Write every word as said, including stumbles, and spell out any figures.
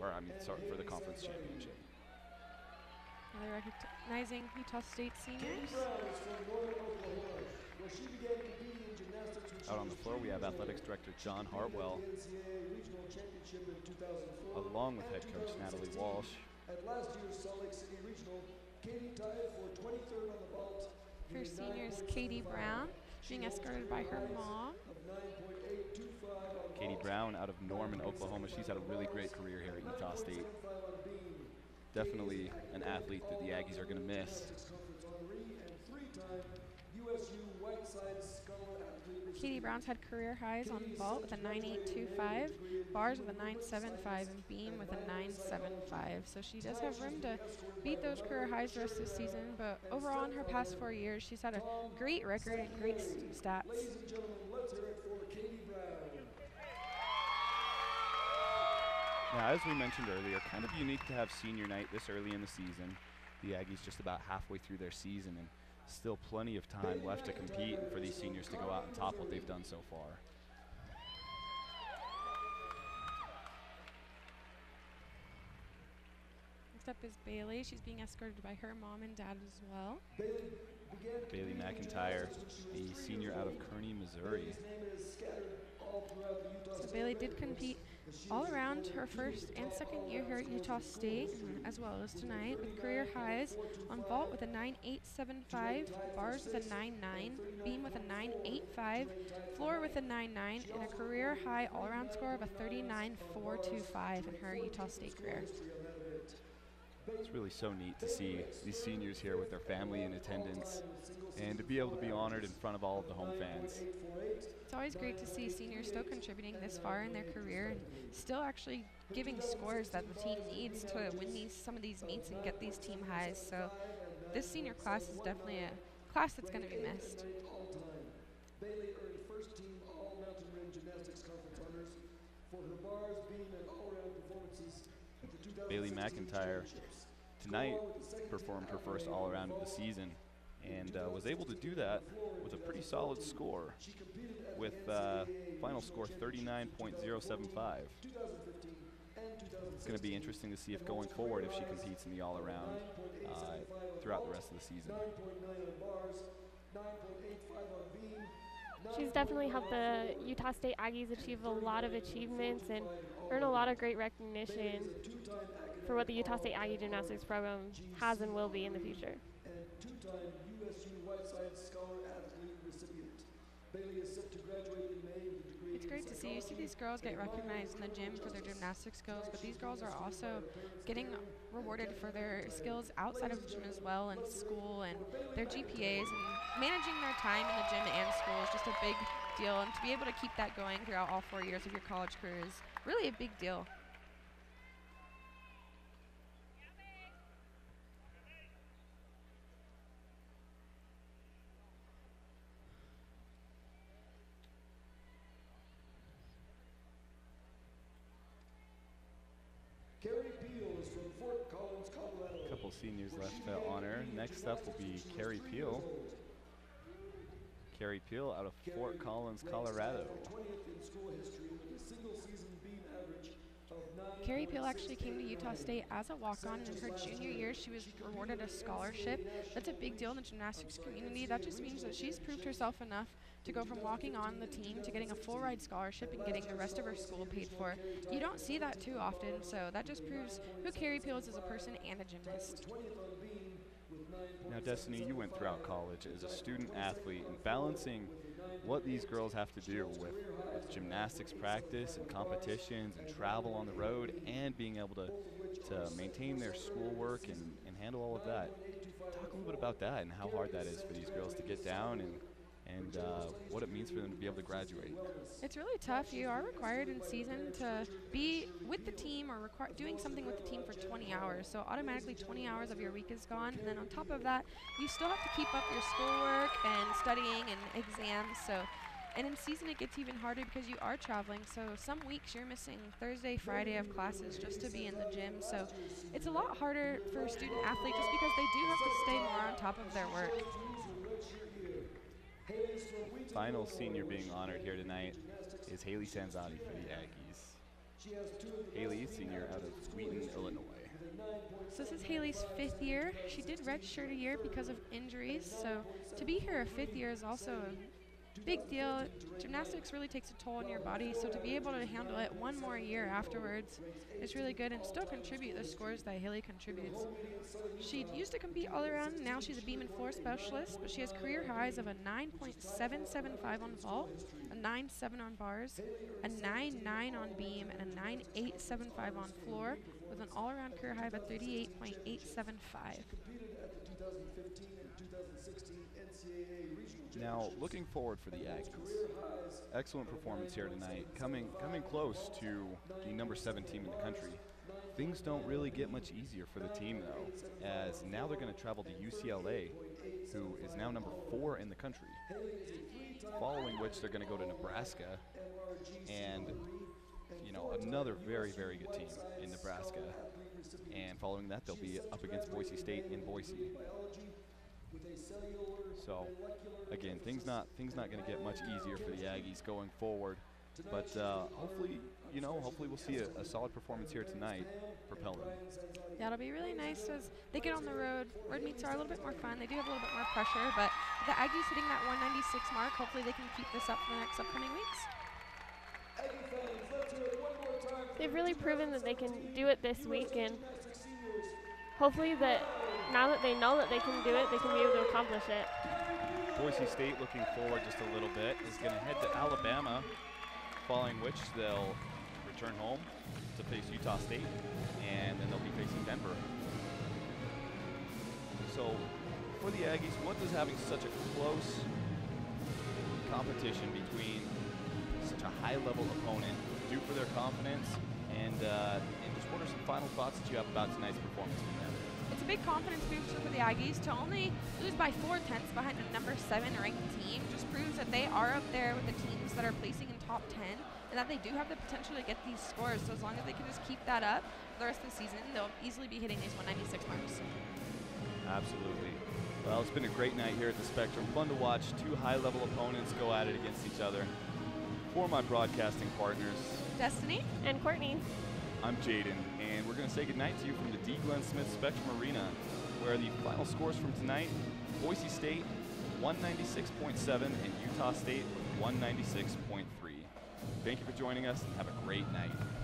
or I mean, sorry, for the conference championship. Now they're recognizing Utah State seniors. Out on the floor, we have athletics director John Hartwell, along with head coach Natalie Walsh. At last year's Salt Lake City Regional, Katie tied for twenty-third on the vault. For seniors, Katie Brown, being escorted by her mom. Katie Brown out of Norman, Oklahoma. She's had a really great career here at Utah State. Definitely an athlete that the Aggies are going to miss. Katie Brown's had career highs on vault with a nine eight two five, bars with a nine seven five, and beam with a nine seven five. So she does have room to beat those career highs the rest of the season, but overall in her past four years, she's had a great record and great stats. Now, as we mentioned earlier, kind of unique to have senior night this early in the season. The Aggies just about halfway through their season, and still plenty of time left to compete and for these seniors to go out and top what they've done so far. Next up is Bailey. She's being escorted by her mom and dad as well. Bailey McIntyre, a senior out of Kearney, Missouri. So Bailey did compete all around her first and second year here at Utah State, as well as tonight, with career highs on vault with a nine eight seven five, bars with a nine nine, beam with a nine eight five, floor with a nine nine, and a career high all-around score of a thirty-nine four two five in her Utah State career. It's really so neat to see these seniors here with their family in attendance and to be able to be honored in front of all of the home fans. It's always great to see seniors still contributing this far in their career and still actually giving scores that the team needs to win these some of these meets and get these team highs. So this senior class is definitely a class that's going to be missed. Bailey earned first team all mountain rim gymnastics conference honors for her bars, beam, and all-around performances at the two thousand Bailey McIntyre tonight performed her first all-around of the season and uh, was able to do that with a pretty solid score with uh, final score thirty-nine point oh seven five. It's going to be interesting to see if going forward if she competes in the all-around uh, throughout the rest of the season. She's definitely helped the Utah State Aggies achieve a lot of achievements and earn a lot of great recognition for what the Utah State Aggie Gymnastics program has and will be in the future. And two-time U S U Whiteside Scholar Athlete recipient. Bailey is set to graduate in May with a degree. It's great to see. You see these girls get recognized in the gym for their gymnastic skills, but these girls are also getting rewarded for their skills outside of the gym as well, in school and their G P As, and managing their time in the gym and school is just a big deal. And to be able to keep that going throughout all four years of your college career is really a big deal. A couple seniors left to honor. Next up will be Carrie Peel. Carrie Peel out of Fort Collins, Colorado. Carrie Peel actually came to Utah State as a walk-on, and in her junior year she was awarded a scholarship. That's a big deal in the gymnastics community. That just means that she's proved herself enough to go from walking on the team to getting a full ride scholarship and getting the rest of her school paid for. You don't see that too often, so that just proves who Carrie Peel is as a person and a gymnast. Now, Destiny, you went throughout college as a student athlete, and balancing what these girls have to do with, with gymnastics practice and competitions and travel on the road and being able to, to maintain their schoolwork and, and handle all of that. Talk a little bit about that and how hard that is for these girls to get down and and uh, what it means for them to be able to graduate. It's really tough. You are required in season to be with the team or require doing something with the team for twenty hours. So automatically twenty hours of your week is gone. And then on top of that, you still have to keep up your schoolwork and studying and exams. So, and in season it gets even harder because you are traveling. So some weeks you're missing Thursday, Friday of classes just to be in the gym. So it's a lot harder for a student athlete just because they do have to stay more on top of their work. Final senior being honored here tonight is Haley Sanzati for the Aggies. Haley, senior out of Wheaton, Illinois. So this is Haley's fifth year. She did redshirt a year because of injuries, so to be here a fifth year is also a big deal. Gymnastics really takes a toll on your body, so to be able to handle it one more year afterwards is really good and still contribute the scores that Haley contributes. She used to compete all around. Now she's a beam and floor specialist, but she has career highs of a nine point seven seven five on vault, a nine seven on bars, a nine nine on beam, and a nine eight seven five on floor, with an all-around career high of a thirty-eight point eight seven five. Now, looking forward for the Aggies. Excellent performance here tonight, coming coming close to the number seven team in the country. Things don't really get much easier for the team, though, as now they're going to travel to U C L A, who is now number four in the country, following which they're going to go to Nebraska, and, you know, another very, very good team in Nebraska. And following that, they'll be up against Boise State in Boise. So, again, things not things not going to get much easier for the Aggies going forward. But uh, hopefully, you know, hopefully we'll see a, a solid performance here tonight, propel them. Yeah, it'll be really nice as they get on the road. Road meets are a little bit more fun. They do have a little bit more pressure, but with the Aggies hitting that one ninety-six mark, hopefully they can keep this up for the next upcoming weeks. They've really proven that they can do it this week, and hopefully that now that they know that they can do it, they can be able to accomplish it. Boise State, looking forward just a little bit, is going to head to Alabama, following which they'll return home to face Utah State, and then they'll be facing Denver. So for the Aggies, what does having such a close competition between such a high-level opponent do for their confidence, and, uh, and just what are some final thoughts that you have about tonight's performance from them? It's a big confidence booster for the Aggies. To only lose by four tenths behind a number seven ranked team just proves that they are up there with the teams that are placing in top ten, and that they do have the potential to get these scores. So as long as they can just keep that up for the rest of the season, they'll easily be hitting these one ninety-six marks. Absolutely. Well, it's been a great night here at the Spectrum. Fun to watch two high-level opponents go at it against each other. For my broadcasting partners, Destiny and Courtney, I'm Jaden, and we're going to say goodnight to you from the D. Glenn Smith Spectrum Arena, where the final scores from tonight, Boise State one ninety-six point seven and Utah State one ninety-six point three. Thank you for joining us, and have a great night.